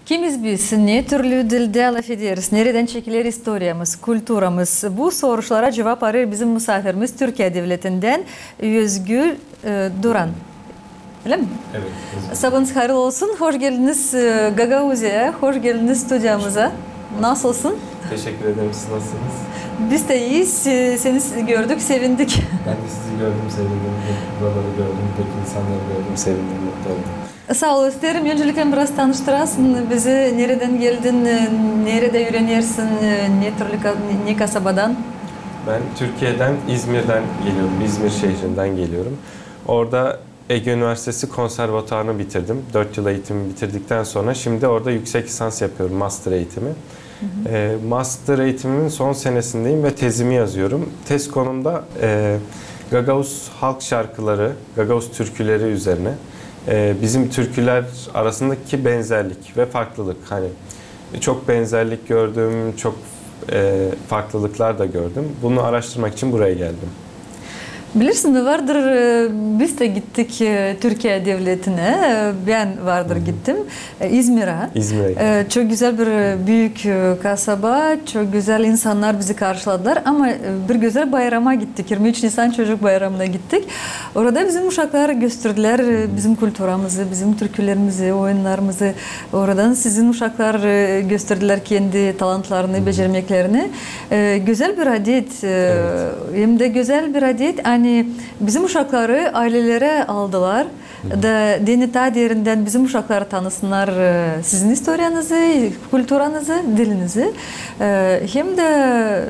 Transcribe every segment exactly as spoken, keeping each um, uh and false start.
Kimiz biz ne türlü dilde laf ederiz, nereden çekilir historiyamız, kültürümüz? Bu sorulara cevap arıyor bizim misafirimiz Türkiye Devleti'nden Özgür e, Duran. Öyle mi? Evet. Sabahınız hayırlı olsun. Hoş geldiniz e, Gagauzya'ya, hoş geldiniz stüdyamıza. Nasılsın? Teşekkür ederim. Siz nasılsınız? Biz de iyiyiz. Seni gördük, sevindik. Ben de sizi gördüm, sevindim. Buraları gördüm, buradaki insanları gördüm, sevindim, mutlu oldum. Sağ ol isterim. Öncelikle biraz tanıştırasın. Bizi nereden geldin, nerede öğrenirsin, ne türlü ne kasabadan? Ben Türkiye'den, İzmir'den geliyorum. İzmir şehrinden geliyorum. Orada Ege Üniversitesi Konservatuarını bitirdim. dört yıl eğitimi bitirdikten sonra şimdi orada yüksek lisans yapıyorum, master eğitimi. Hı hı. E, master eğitimimin son senesindeyim ve tezimi yazıyorum. Tez konumda e, Gagavuz halk şarkıları, Gagavuz türküleri üzerine. E, bizim türküler arasındaki benzerlik ve farklılık. Hani çok benzerlik gördüm, çok e, farklılıklar da gördüm. Bunu araştırmak için buraya geldim. Bilirsin vardır, biz de gittik Türkiye Devleti'ne, ben vardır Hı-hı. gittim İzmir'e. İzmir'e. Çok güzel bir büyük kasaba, çok güzel insanlar bizi karşıladılar ama bir güzel bayrama gittik, yirmi üç Nisan Çocuk Bayramı'na gittik. Orada bizim uşaklar gösterdiler Hı-hı. bizim kültürümüzü, bizim türkülerimizi, oyunlarımızı. Oradan sizin uşaklar gösterdiler kendi talantlarını, Hı-hı. becermeklerini. Güzel bir adet, evet. hem de güzel bir adet. Yani bizim uşakları ailelere aldılar Hı. da deneta derinden bizim uşakları tanısınlar sizin historiyanızı, kültürünüzü, dilinizi. Hem de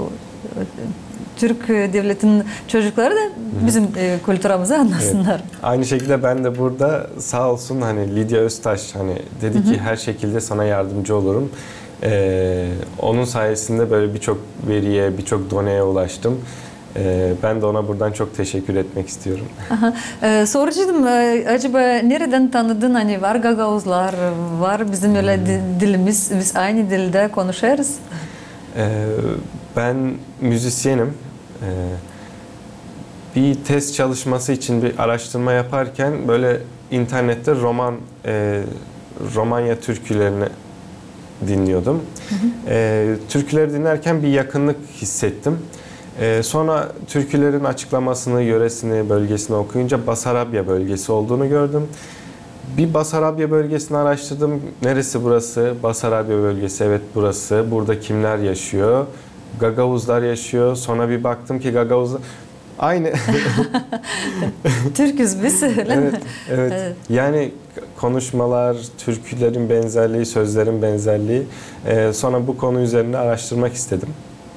Türk devletinin çocukları da bizim Hı. kültürümüzü anlasınlar. Evet. Aynı şekilde ben de burada sağ olsun hani Lidya Öztaş hani dedi Hı. ki her şekilde sana yardımcı olurum. Ee, onun sayesinde böyle birçok veriye, birçok doneye ulaştım. Ben de ona buradan çok teşekkür etmek istiyorum. Ee, soracaktım, acaba nereden tanıdın? Hani var Gagavuzlar, var bizim öyle hmm. dilimiz, biz aynı dilde konuşuyoruz. Ee, ben müzisyenim. Ee, bir test çalışması için bir araştırma yaparken böyle internette roman, e, Romanya türkülerini dinliyordum. Hı hı. Ee, türküleri dinlerken bir yakınlık hissettim. Ee, sonra türkülerin açıklamasını, yöresini, bölgesini okuyunca Basarabya bölgesi olduğunu gördüm. Bir Basarabya bölgesini araştırdım. Neresi burası? Basarabya bölgesi, evet burası. Burada kimler yaşıyor? Gagavuzlar yaşıyor. Sonra bir baktım ki Gagavuzlar... Aynı. Türküz biz, öyle evet, mi? Evet. evet. Yani konuşmalar, türkülerin benzerliği, sözlerin benzerliği. Ee, sonra bu konu üzerine araştırmak istedim.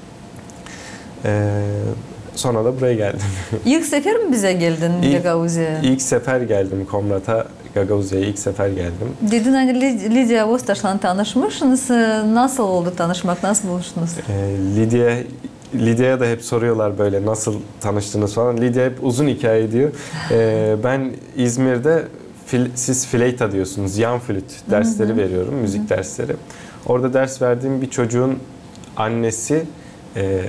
Ee, sonra da buraya geldim. İlk sefer mi bize geldin Gagauzya'ya? İlk sefer geldim Komrat'a, Gagauzya'ya ilk sefer geldim. Dedin hani Lidya Öztaş'la tanışmışsınız. Nasıl oldu tanışmak, nasıl buluştunuz? Ee, Lidya, Lidya'ya da hep soruyorlar böyle nasıl tanıştınız falan. Lidya hep uzun hikaye diyor. Ee, ben İzmir'de fil, siz fleyta diyorsunuz, yan flüt dersleri Hı-hı. veriyorum, müzik Hı-hı. dersleri. Orada ders verdiğim bir çocuğun annesi e,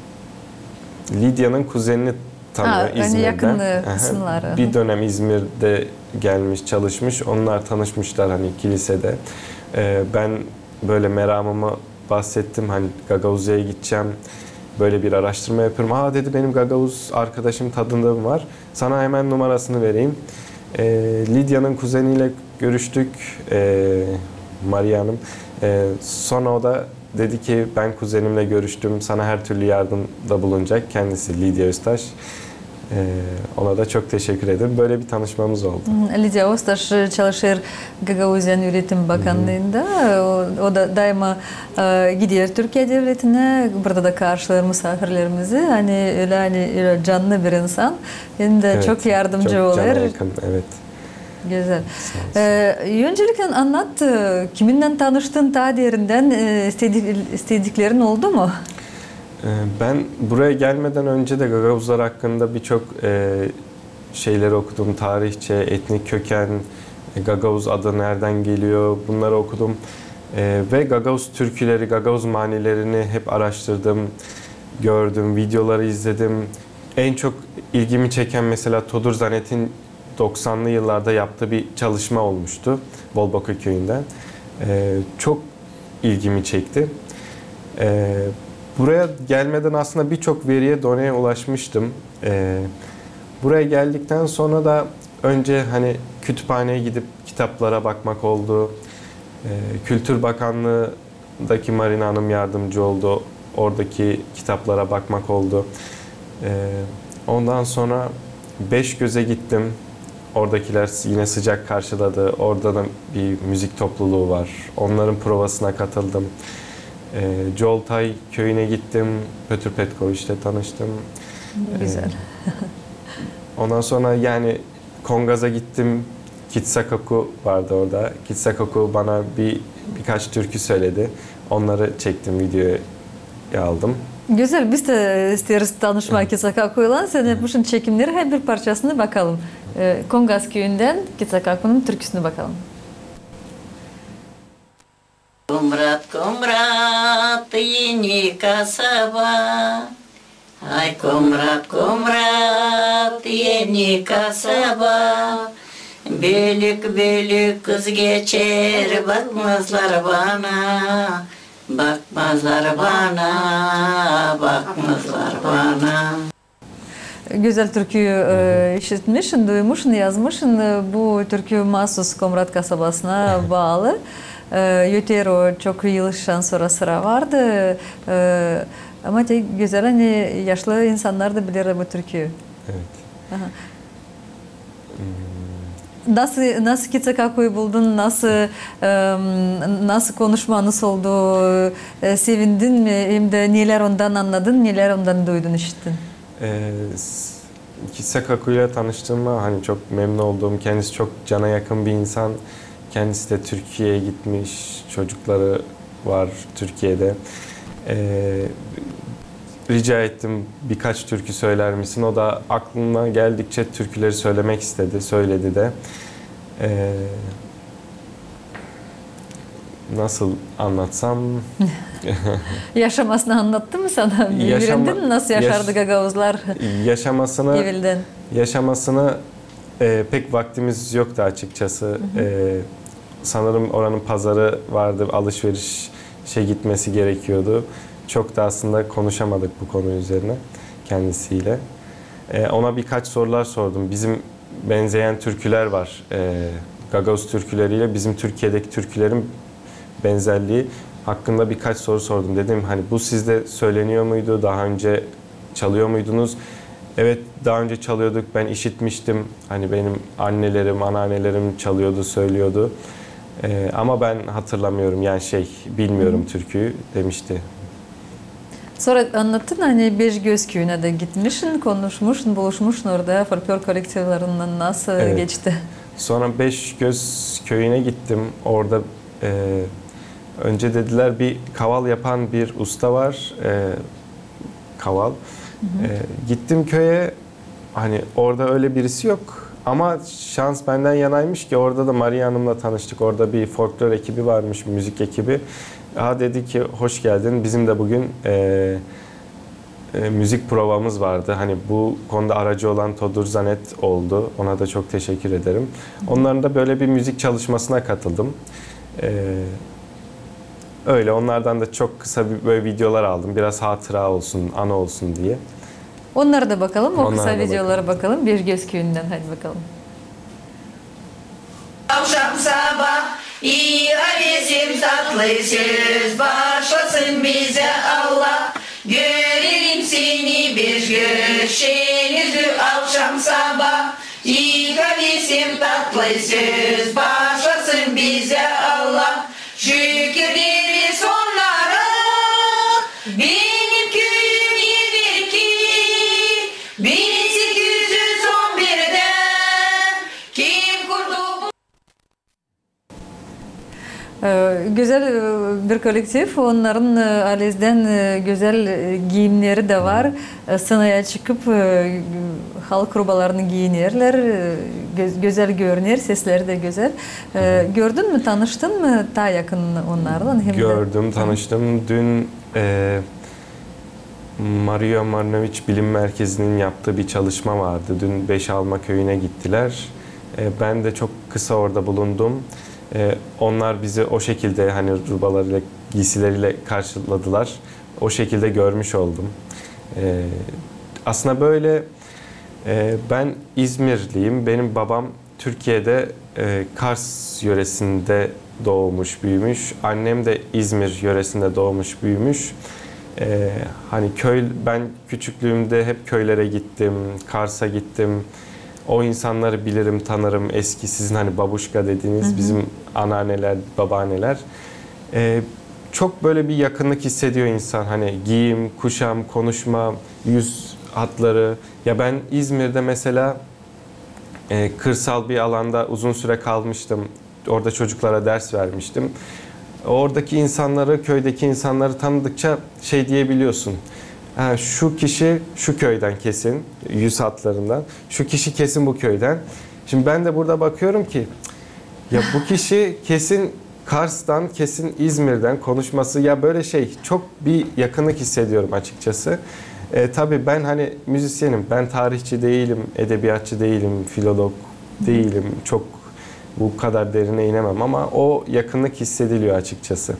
Lidya'nın kuzenini tanıyor ha, İzmir'den. Yakın bir dönem İzmir'de gelmiş, çalışmış. Onlar tanışmışlar hani kilisede. Ee, ben böyle meramımı bahsettim. Hani Gagavuzya'ya gideceğim. Böyle bir araştırma yapıyorum. Aa dedi benim Gagavuz arkadaşım, tanıdığım var. Sana hemen numarasını vereyim. Ee, Lidya'nın kuzeniyle görüştük. Ee, Maria Hanım. Ee, sonra o da dedi ki ben kuzenimle görüştüm, sana her türlü yardımda bulunacak. Kendisi Lidya Öztaş. Ee, ona da çok teşekkür ederim. Böyle bir tanışmamız oldu. Lidya Öztaş çalışır Gagavuzyan Üretim Bakanlığı'nda. O, o da daima e, gidiyor Türkiye Devleti'ne. Burada da karşılar misafirlerimizi. Hani öyle hani öyle canlı bir insan. Hem de evet, çok yardımcı çok olur. Çok cana yakın, evet. Güzel. Ee, öncelikle anlat, kiminle tanıştın, ta derinden istedik, istediklerin oldu mu? Ben buraya gelmeden önce de Gagavuzlar hakkında birçok e, şeyleri okudum. Tarihçe, etnik köken, Gagavuz adı nereden geliyor bunları okudum. E, ve Gagavuz türküleri, Gagavuz manilerini hep araştırdım, gördüm, videoları izledim. En çok ilgimi çeken mesela Todur Zanet'in doksanlı yıllarda yaptığı bir çalışma olmuştu Bolboka köyünden. E, çok ilgimi çekti. E, buraya gelmeden aslında birçok veriye, doneye ulaşmıştım. E, buraya geldikten sonra da önce hani kütüphaneye gidip kitaplara bakmak oldu. E, Kültür Bakanlığı'daki Marina Hanım yardımcı oldu. Oradaki kitaplara bakmak oldu. E, ondan sonra Beşgöz'e gittim. Oradakiler yine sıcak karşıladı. Orada da bir müzik topluluğu var. Onların provasına katıldım. E, Coltay köyüne gittim. Pötür Petkoviç'le tanıştım. Güzel. E, ondan sonra yani Kongaz'a gittim. Kitsakaku vardı orada. Kitsakaku bana bir birkaç türkü söyledi. Onları çektim, videoya aldım. Güzel, biz de isteriz tanışmak Kitsakaku'yla. Sen yapmışsın çekimleri, her bir parçasını bakalım. Kongaz köyünden Kitsakaku'nun türküsünü bakalım. Kumrat kumrat yeni kasaba, ay kumrat kumrat yeni kasaba, büyük büyük kız geçer bakmazlar bana, bakmazlar bana, bakmazlar bana. Güzel türküyü e, işitmişsin, duymuşsun, yazmışsın. Bu türkü mahsus Komrat kasabasına bağlı. E, Yötero çok yıldan sonra sıra vardı. E, ama tek güzel, hani yaşlı insanlar da bilir bu türküyü. Evet. Aha. Nasıl nasıl Kitsakaku'yu buldun? Nasıl e, nasıl konuşmanız oldu? E, sevindin mi? Hem de neler ondan anladın, neler ondan duydun, işittin? Ee, Kitsakaku ile tanıştığıma hani çok memnun oldum. Kendisi çok cana yakın bir insan. Kendisi de Türkiye'ye gitmiş. Çocukları var Türkiye'de. Ee, rica ettim, birkaç türkü söyler misin? O da aklına geldikçe türküleri söylemek istedi. Söyledi de. Ee, nasıl anlatsam? Yaşamasını anlattı mı sana? Yaşama, Öğrendin mi nasıl yaşardı yaş, Gagavuzlar? Yaşamasını, Evilden. yaşamasını e, pek vaktimiz yoktu açıkçası. Hı hı. E, sanırım oranın pazarı vardı, alışverişe gitmesi gerekiyordu. Çok da aslında konuşamadık bu konu üzerine kendisiyle. E, ona birkaç sorular sordum. Bizim benzeyen türküler var. E, Gagavuz türküleriyle bizim Türkiye'deki türkülerin benzerliği hakkında birkaç soru sordum. Dedim hani bu sizde söyleniyor muydu? Daha önce çalıyor muydunuz? Evet, daha önce çalıyorduk. Ben işitmiştim. Hani benim annelerim, anneannelerim çalıyordu, söylüyordu. Ee, ama ben hatırlamıyorum. Yani şey, bilmiyorum türküyü demişti. Sonra anlattın, hani Beşgöz köyüne de gitmişsin, konuşmuşsun, buluşmuşsun orada. Folklor kolektiflerinden nasıl Evet. geçti? Sonra Beşgöz köyüne gittim. Orada e, önce dediler bir kaval yapan bir usta var. E, kaval. Hı hı. E, gittim köye. Hani orada öyle birisi yok. Ama şans benden yanaymış ki orada da Maria Hanım'la tanıştık. Orada bir folklor ekibi varmış, müzik ekibi. Ha dedi ki hoş geldin. Bizim de bugün e, e, müzik provamız vardı. Hani bu konuda aracı olan Todur Zanet oldu. Ona da çok teşekkür ederim. Onların da böyle bir müzik çalışmasına katıldım. E, öyle onlardan da çok kısa bir böyle videolar aldım. Biraz hatıra olsun, anı olsun diye. Onlara da bakalım, o Onlara kısa da videolara bakalım. bakalım. Beşgöz köyünden hadi bakalım. Akşam sabah İradesim tatlı söz başlasın bize Allah. Görelim seni bir görüşünüzü akşam sabah. İradesim tatlı söz başlasın bize Allah. Şükür deriz onlara benim köyüm iyidir ki bin sekiz yüz on bir'de kim kurdu bu? Güzel bir kolektif. Onların Alez'den güzel giyimleri de var. Sınaya çıkıp halk rubalarını giyinirler. Güzel görünür, sesleri de güzel. Gördün mü, tanıştın mı daha yakın onlarla? Hem Gördüm, de... tanıştım. Dün e, Maria Marinoviç Bilim Merkezi'nin yaptığı bir çalışma vardı. Dün Beşalma köyüne gittiler. E, ben de çok kısa orada bulundum. E, onlar bizi o şekilde hani rubalarıyla, giysileriyle karşıladılar. O şekilde görmüş oldum. E, aslında böyle e, ben İzmirliyim. Benim babam Türkiye'de e, Kars yöresinde doğmuş, büyümüş. Annem de İzmir yöresinde doğmuş, büyümüş. Ee, hani köy, ben küçüklüğümde hep köylere gittim, Kars'a gittim. O insanları bilirim, tanırım. Eski sizin hani babuşka dediğiniz, hı hı, bizim anneanneler, babaanneler. Ee, çok böyle bir yakınlık hissediyor insan. Hani giyim, kuşam, konuşma, yüz hatları. Ya ben İzmir'de mesela e, kırsal bir alanda uzun süre kalmıştım. Orada çocuklara ders vermiştim. Oradaki insanları, köydeki insanları tanıdıkça şey diyebiliyorsun. Ha, şu kişi şu köyden kesin, yüz hatlarından. Şu kişi kesin bu köyden. Şimdi ben de burada bakıyorum ki ya bu kişi kesin Kars'tan, kesin İzmir'den, konuşması ya böyle şey, çok bir yakınlık hissediyorum açıkçası. E, tabii ben hani müzisyenim. Ben tarihçi değilim, edebiyatçı değilim, filolog değilim. Çok bu kadar derine inemem ama o yakınlık hissediliyor açıkçası.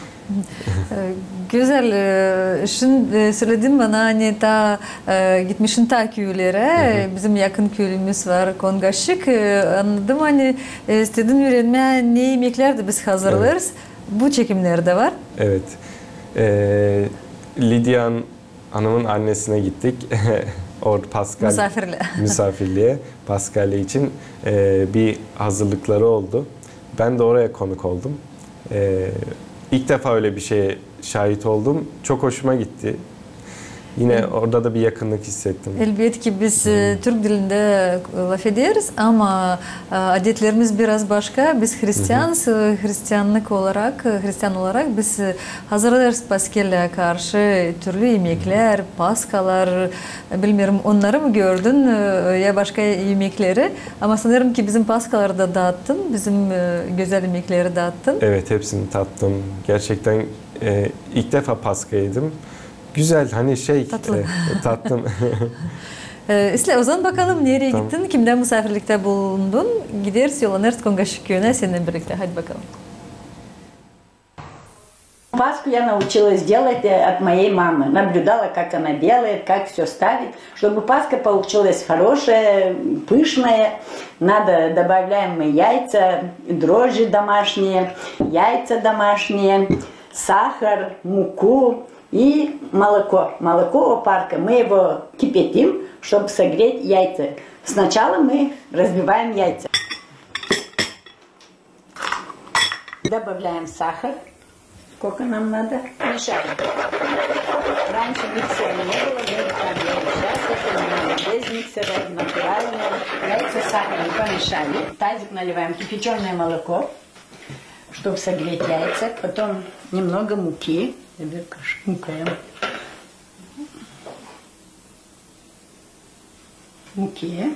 Güzel. Şimdi söyledin bana hani ta gitmişsin ta köylere. Hı hı. Bizim yakın köylümüz var, Kongaşık. Anladım hani istedin öğrenme ne yemekler de biz hazırlarız. Evet. Bu çekimlerde var. Evet. Ee, Lidya Hanım'ın annesine gittik. Orada Pascal Misafirle. misafirliğe Paskalya için e, bir hazırlıkları oldu. Ben de oraya konuk oldum. E, ilk defa öyle bir şeye şahit oldum. Çok hoşuma gitti. Yine orada da bir yakınlık hissettim. Elbette ki biz hmm. Türk dilinde laf ederiz ama adetlerimiz biraz başka. Biz Hristiyanız. Hmm. Hristiyanlık olarak, Hristiyan olarak biz hazırlarız Paskalya karşı türlü yemekler, paskalar, bilmiyorum onları mı gördün ya başka yemekleri. Ama sanırım ki bizim paskaları da dağıttın, bizim güzel yemekleri dağıttın. Evet, hepsini tattım. Gerçekten e, ilk defa Paska yedim. Güzel, hani şey, tatlı. E, tatlım. e, İsle, o zaman bakalım nereye tamam. gittin, kimden misafirlikte bulundun? Gideriz, yollanırız Kongaşık köyüne seninle birlikte. Hadi bakalım. Пасху я научилась делать от моей мамы. Наблюдала, как она делает, как все ставит. Чтобы паска получилась хорошая, пышная, надо добавляем мы яйца, дрожжи домашние, яйца домашние, сахар, муку и молоко. Молоко опарка. Мы его кипятим, чтобы согреть яйца. Сначала мы разбиваем яйца. Добавляем сахар. Сколько нам надо? Мешаем. Раньше миксера не было, мы так делали. Сейчас это без миксера, натурально. Яйца с сахаром помешали. В тазик наливаем кипяченое молоко, чтобы согреть яйца. Потом немного муки. Шмукаем. Муки.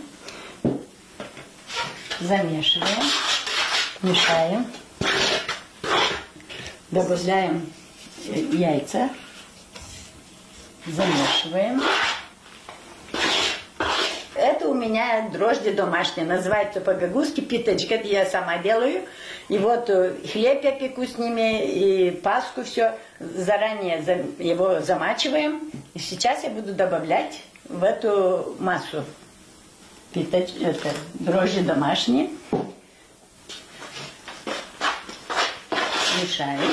Замешиваем. Мешаем. Добавляем яйца, замешиваем. Это у меня дрожжи домашние, называется по-гагузски питочка, это я сама делаю. И вот хлеб я пеку с ними, и пасху все заранее его замачиваем. И сейчас я буду добавлять в эту массу питоч... это, дрожжи домашние. Мешаем.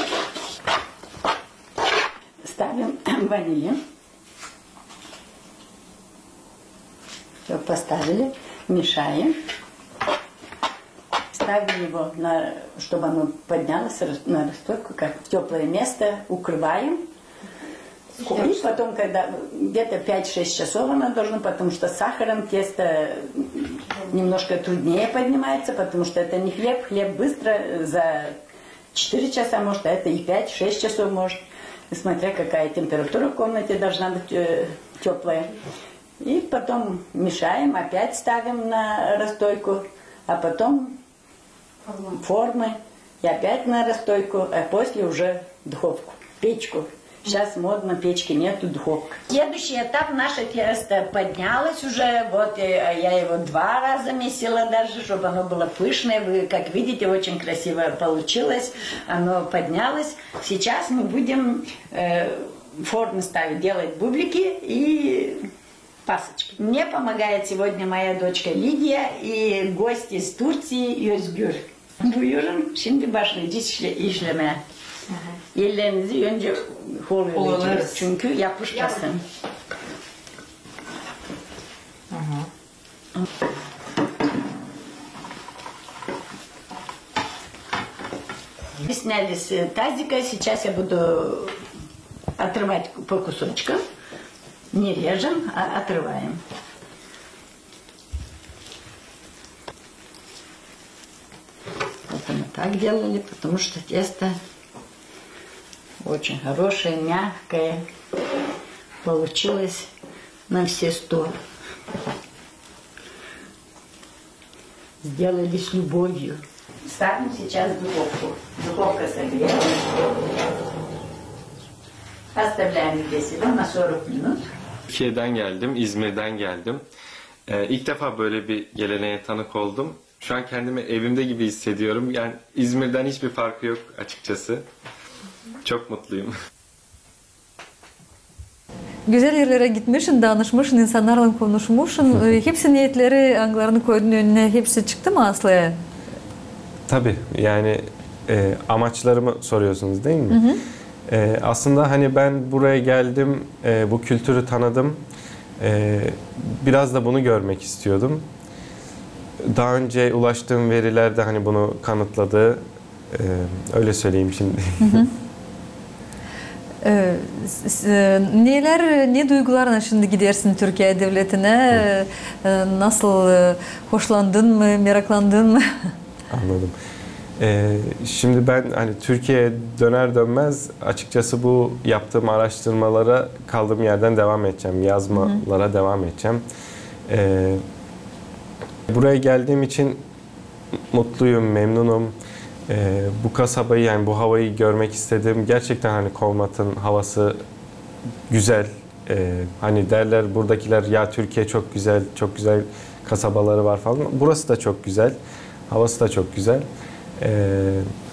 Ставим ванилин. Все, поставили. Мешаем. Ставим его, на, чтобы оно поднялось на расстойку, как в теплое место. Укрываем. И потом, когда где-то пять-шесть часов оно должно, потому что с сахаром тесто немножко труднее поднимается, потому что это не хлеб. Хлеб быстро за четыре часа может, а это и пять-шесть часов может, смотря какая температура в комнате должна быть э, теплая. И потом мешаем, опять ставим на расстойку, а потом формы, и опять на расстойку, а после уже в духовку, печку. Сейчас модно, печки нету, духовка. Следующий этап, наше тесто поднялось уже, вот я его два раза месила даже, чтобы оно было пышное. Вы, как видите, очень красиво получилось, оно поднялось. Сейчас мы будем э, формы ставить, делать бублики и пасочки. Мне помогает сегодня моя дочка Лидия и гость из Турции Özgür. Buyurun, şimdi başlayacağız işle, işlemeye. Ellerinizi önce holuyoruz çünkü yapışmasın. Сняли с тазика, сейчас я буду отрывать по кусочкам. Не режем, а отрываем. Вот мы так делали, потому что тесто очень хорошее, мягкое. Получилось на все сто. Сделали с любовью. Ставим сейчас в духовку. Духовка согрелась. Оставляем здесь его на сорок минут. Türkiye'den geldim, İzmir'den geldim. Ee, ilk defa böyle bir geleneğe tanık oldum. Şu an kendimi evimde gibi hissediyorum. Yani İzmir'den hiçbir farkı yok açıkçası. Çok mutluyum. Güzel yerlere gitmişsin, danışmışsın, insanlarla konuşmuşsun. Hepsi niyetleri, anılarını koydun önüne, hepsi çıktı mı Aslı'ya? Tabii yani e, amaçlarımı soruyorsunuz değil mi? Hı hı. E, aslında hani ben buraya geldim, e, bu kültürü tanıdım. E, biraz da bunu görmek istiyordum. Daha önce ulaştığım veriler de hani bunu kanıtladı. E, öyle söyleyeyim şimdi. Hı hı. Ee, neler, ne duygularla şimdi gidersin Türkiye devletine? Ee, nasıl, hoşlandın mı, meraklandın mı? Anladım. Ee, şimdi ben hani Türkiye'ye döner dönmez açıkçası bu yaptığım araştırmalara kaldığım yerden devam edeceğim. Yazmalara hı hı. devam edeceğim. Ee, buraya geldiğim için mutluyum, memnunum. Ee, bu kasabayı yani bu havayı görmek istedim. Gerçekten hani Kovmat'ın havası güzel. Ee, hani derler buradakiler ya Türkiye çok güzel, çok güzel kasabaları var falan. Burası da çok güzel. Havası da çok güzel. Ee,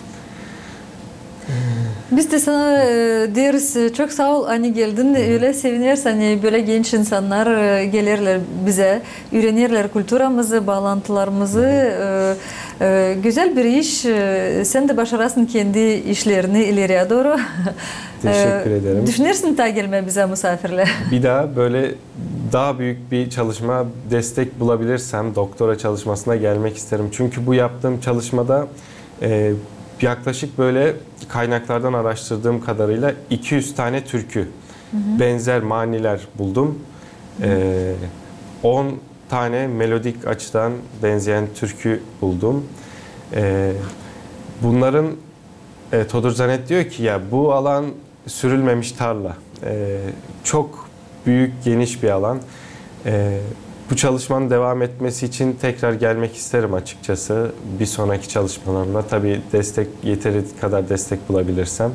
Biz de sana deriz çok sağ ol hani geldin öyle seviniriz hani böyle genç insanlar gelirler bize öğrenirler kültürümüzü bağlantılarımızı güzel bir iş sen de başarasın kendi işlerini ileriye doğru. Teşekkür ederim. Düşünürsün ta gelme bize misafirle. Bir daha böyle daha büyük bir çalışma destek bulabilirsem doktora çalışmasına gelmek isterim. Çünkü bu yaptığım çalışmada e, yaklaşık böyle kaynaklardan araştırdığım kadarıyla iki yüz tane türkü, hı hı. benzer maniler buldum. Ee, on tane melodik açıdan benzeyen türkü buldum. Ee, bunların e, Todor Zanet diyor ki ya bu alan sürülmemiş tarla. Ee, çok büyük, geniş bir alan. Ee, Bu çalışmanın devam etmesi için tekrar gelmek isterim açıkçası. Bir sonraki çalışmalarımda tabii destek yeteri kadar destek bulabilirsem.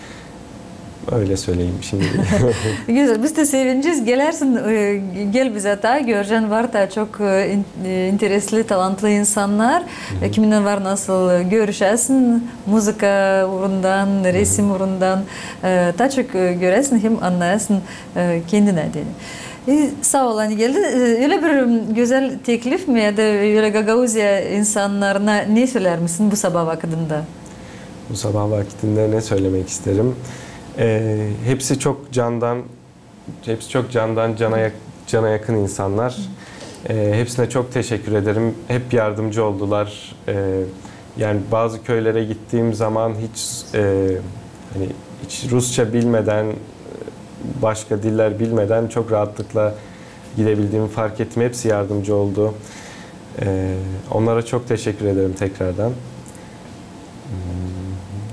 Öyle söyleyeyim şimdi. Güzel. Biz de sevineceğiz. Gelersin, gel bize ta. Göreceğin var da çok interesli, talantlı insanlar. Hı-hı. Kiminle var nasıl görüşesin. Müzika uğrundan, resim Hı-hı. uğrundan. Ta çok göresin hem anlayasın kendine diye. E, sağ ol hani geldi. Öyle bir güzel teklif mi ya da öyle Gagauzya insanlarına ne söyler misin bu sabah vakitinde? Bu sabah vakitinde ne söylemek isterim? E, hepsi çok candan, hepsi çok candan cana, yak, cana yakın insanlar. E, hepsine çok teşekkür ederim. Hep yardımcı oldular. E, yani bazı köylere gittiğim zaman hiç e, hani hiç Rusça bilmeden başka diller bilmeden çok rahatlıkla gidebildiğimi fark ettim. Hepsi yardımcı oldu. Ee, onlara çok teşekkür ederim tekrardan.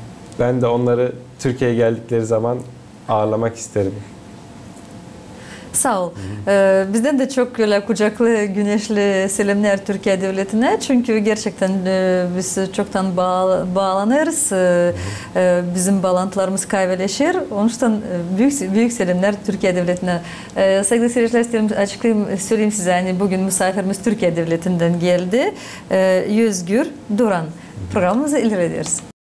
Ben de onları Türkiye'ye geldikleri zaman ağırlamak isterim. Sağ ol. Ee, bizden de çok öyle kucaklı, güneşli selamlar Türkiye Devleti'ne. Çünkü gerçekten e, biz çoktan bağ, bağlanırız. E, e, bizim bağlantılarımız kaybeleşir. Onun için e, büyük, büyük selamlar Türkiye Devleti'ne. E, sevgili seyirciler, isterim açıklayayım, söyleyeyim size. Yani bugün misafirimiz Türkiye Devleti'nden geldi. E, Yüzgür Duran. Programımızı ileri ediyoruz.